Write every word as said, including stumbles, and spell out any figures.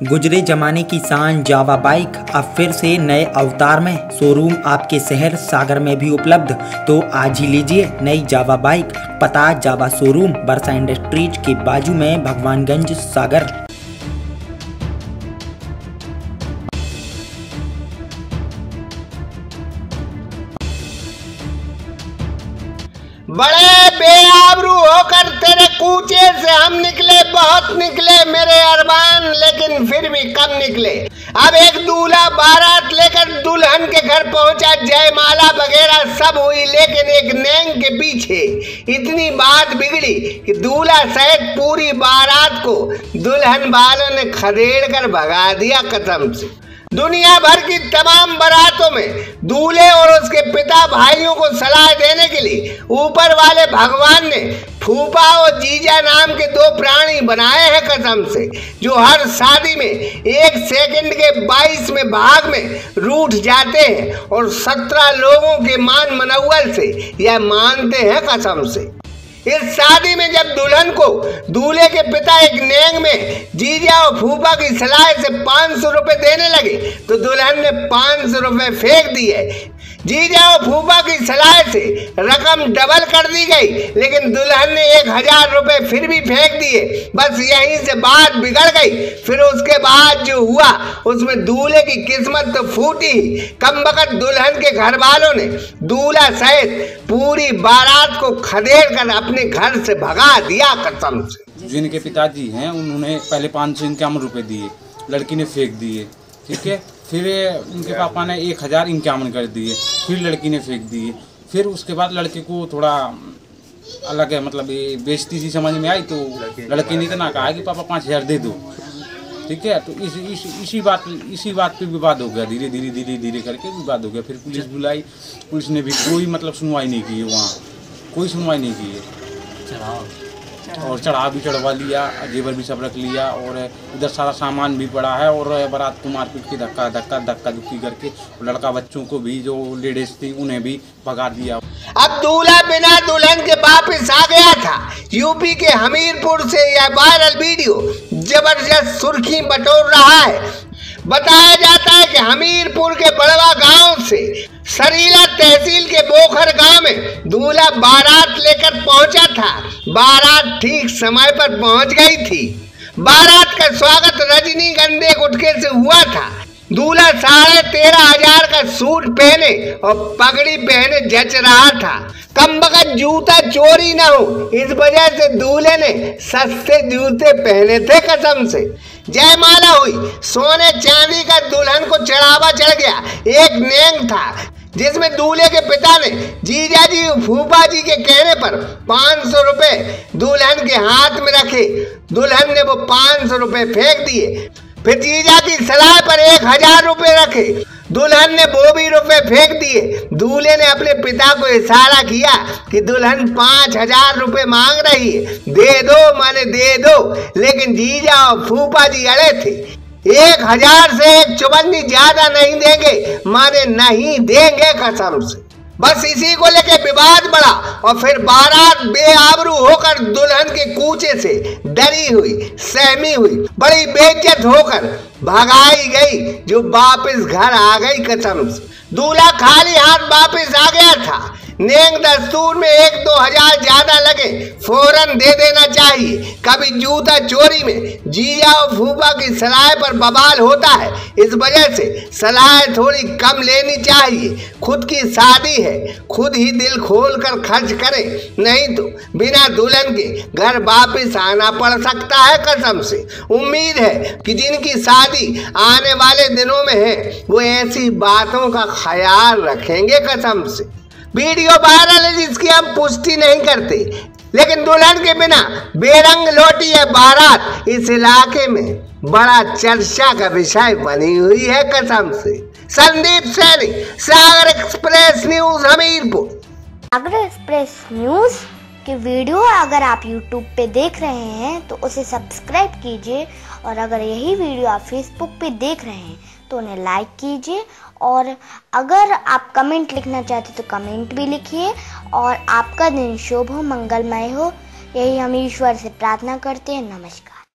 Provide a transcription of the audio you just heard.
गुजरे जमाने की शान जावा बाइक अब फिर से नए अवतार में। शोरूम आपके शहर सागर में भी उपलब्ध, तो आज ही लीजिए नई जावा बाइक। पता जावा शोरूम वर्षा इंडस्ट्रीज के बाजू में, भगवानगंज, सागर। बड़े बेआबरू होकर तेरे कूचे से हम निकले, बहुत निकले मेरे अरमान, लेकिन फिर भी कम निकले। अब एक दूल्हा बारात लेकर दुल्हन के घर पहुंचा, जयमाला वगैरह सब हुई, लेकिन एक नैंग के पीछे इतनी बात बिगड़ी कि दूल्हा सहित पूरी बारात को दुल्हन वालों ने खदेड़ कर भगा दिया कसम से। दुनिया भर की तमाम बारातों में दूल्हे और उसके पिता भाइयों को सलाह देने के लिए ऊपर वाले भगवान ने फूफा और जीजा नाम के दो प्राणी बनाए हैं कसम से, जो हर शादी में एक सेकंड के बाईसवें भाग में रूठ जाते हैं और सत्रह लोगों के मान मनौवल से यह मानते हैं कसम से। इस शादी में जब दुल्हन को दूल्हे के पिता एक नैंग में जीजा और फूफा की सलाह से पाँच सौ रुपये देने लगे, तो दुल्हन ने पाँच सौ रुपये फेंक दिए। जीजा और फूफा की सलाह से रकम डबल कर दी गई, लेकिन दुल्हन ने एक हजार रुपये फिर भी फेंक दिए। बस यहीं से बात बिगड़ गई। फिर उसके बाद जो हुआ उसमें दूल्हे की किस्मत तो फूटी ही। कमबख्त दुल्हन के घर वालों ने दूल्हा सहित पूरी बारात को खदेड़ कर अपने घर से भगा दिया कसम से। जिनके पिताजी हैं उन्होंने पहले पाँच सौ इक्यावन रुपये दिए, लड़की ने फेंक दिए, ठीक है। फिर उनके पापा ने एक हज़ार इक्यावन कर दिए, फिर लड़की ने फेंक दिए। फिर उसके बाद लड़के को थोड़ा अलग है, मतलब ये बेइज्जती सी समझ में आई, तो लड़के ने इतना कहा कि पापा पाँच हज़ार दे दो, ठीक है। तो इस, इस, इसी बात इसी बात पे विवाद हो गया, धीरे धीरे धीरे धीरे करके विवाद हो गया। फिर पुलिस बुलाई, पुलिस ने भी कोई मतलब सुनवाई नहीं की है, वहाँ कोई सुनवाई नहीं की है। और चढ़ा भी चढ़वा लिया, जेवर भी सब रख लिया, और उधर सारा सामान भी पड़ा है, और बारात को मारपीट की धक्का धक्का धक्का धुक्की करके लड़का बच्चों को भी, जो लेडीज थी उन्हें भी भगा दिया। अब दूल्हा बिना दुल्हन के वापस आ गया था। यूपी के हमीरपुर से यह वायरल वीडियो जबरदस्त सुर्खी बटोर रहा है। बताया जाता है कि हमीरपुर के बड़वा गांव से सरीला तहसील के बोखर गांव में दूल्हा बारात लेकर पहुंचा था। बारात ठीक समय पर पहुंच गई थी। बारात का स्वागत रजनीगंधे गुटके से हुआ था। दूल्हा साढ़े तेरह हजार का सूट पहने और पगड़ी पहने जच रहा था। कमबख्त जूता चोरी न हो, इस वजह से दूल्हे ने सस्ते जूते पहने थे कसम से। जयमाला हुई, सोने चांदी का दुल्हन को चढ़ावा चढ़ गया। एक नैंग था जिसमें दूल्हे के पिता ने जीजा जी फूफा जी के कहने पर पाँच सौ रुपये दुल्हन के हाथ में रखे। दुल्हन ने वो पाँच सौ रुपये फेंक दिए। फिर जीजा की सलाह पर एक हजार रुपये रखे। दुल्हन ने वो भी रुपये फेंक दिए। दूल्हे ने अपने पिता को इशारा किया कि दुल्हन पाँच हजार रुपये मांग रही है, दे दो माने दे दो, लेकिन जीजा और फूफा जी अड़े थे। एक हजार से एक चुबन्नी ज्यादा नहीं देंगे माने नहीं देंगे कसम से। बस इसी को लेके विवाद बढ़ा और फिर बारात बेआबरू होकर दुल्हन के कूचे से डरी हुई, सहमी हुई, बड़ी बेइज्जत होकर भगाई गई, जो वापस घर आ गई कसम से। दूल्हा खाली हाथ वापस आ गया था। नैंग दस्तूर में एक दो हजार ज्यादा लगे फौरन दे देना चाहिए। कभी जूता चोरी में जीजा और फूफा की सलाह पर बवाल होता है, इस वजह से सलाह थोड़ी कम लेनी चाहिए। खुद की शादी है, खुद ही दिल खोल कर खर्च करें, नहीं तो बिना दुल्हन के घर वापस आना पड़ सकता है कसम से। उम्मीद है कि जिनकी शादी आने वाले दिनों में है वो ऐसी बातों का ख्याल रखेंगे कसम से। वीडियो वायरल है जिसकी हम पुष्टि नहीं करते, लेकिन दुल्हन के बिना बेरंग लौटी है बारात इस इलाके में बड़ा चर्चा का विषय बनी हुई है कसम से। Sandeep Saini, Sagar express news, Hamirpur. Sagar express news की वीडियो अगर आप यूट्यूब पे देख रहे हैं तो उसे सब्सक्राइब कीजिए, और अगर यही वीडियो आप फेसबुक पे देख रहे हैं तो उन्हें लाइक कीजिए, और अगर आप कमेंट लिखना चाहते तो कमेंट भी लिखिए। और आपका दिन शुभ हो, मंगलमय हो, यही हम ईश्वर से प्रार्थना करते हैं। नमस्कार।